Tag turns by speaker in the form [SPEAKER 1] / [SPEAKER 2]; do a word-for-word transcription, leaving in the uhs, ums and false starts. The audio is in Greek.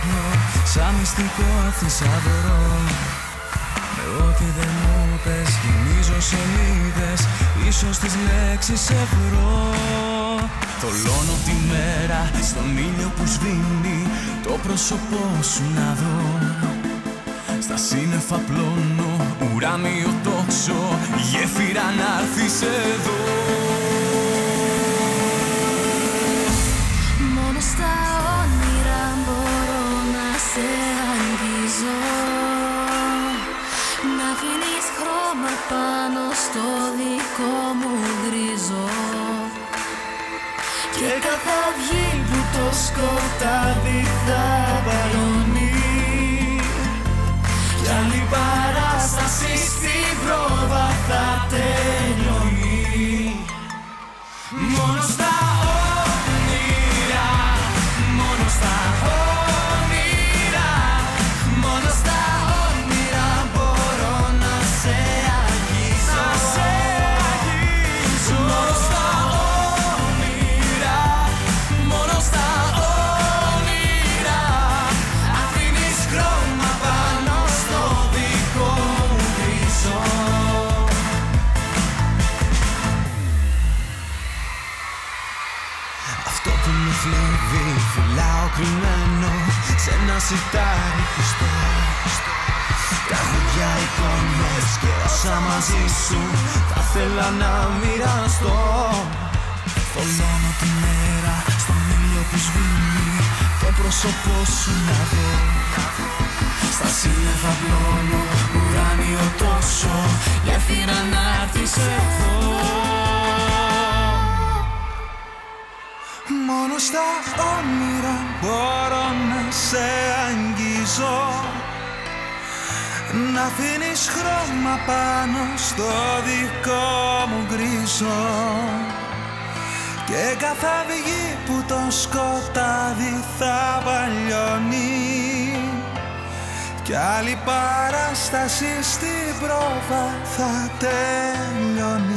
[SPEAKER 1] ύπνο, σαν μυστικό θησαυρό. Με ό,τι δεν μου πες γεμίζω σελίδες, ίσως τις λέξεις σε βρω. Θολώνω τη μέρα στον ήλιο που σβήνει, το πρόσωπό σου να δω. Στα σύννεφα πλώνω ουράνιο τόξο, γέφυρα να έρθεις εδώ.
[SPEAKER 2] Μόνο στα όνειρα μπορώ να σε αγγίζω, να αφήνεις χρώμα πάνω στο δικό μου γκρίζο. Και κάθε αυγή που το σκοτάδι θα βαλώνει, κι άλλη παράσταση στην πρόβα θα τελειώνει. Μόνο στα όνειρα, μόνο στα όνειρα, μόνο στα όνειρα μπορώ να σε αγγίζω. Να σε αγγίζω. Μόνο στα όνειρα, μόνο στα όνειρα, αφήνεις χρώμα πάνω στο δικό μου γκρίζο. Αυτό που με θλίβει φυλάω κρυμμένο σε ένα σιτάρι πιστό. Τραγουδιά, εικόνες και όσα μαζί σου θα θέλα να μοιραστώ. Θολώνω τη μέρα στον ήλιο που σβήνει, το πρόσωπό σου να δω. Στα σύννεφα πλώνω ουράνιο τόσο, γέφυρα να έρθεις εδώ.
[SPEAKER 1] Μόνο στα όνειρα μπορώ να σε αγγίζω, να αφήνεις χρώμα πάνω στο δικό μου γκρίζο. Και κάθε αυγή που το σκοτάδι θα βαλιώνει, κι άλλη παράσταση στην πρόβα θα τελειώνει.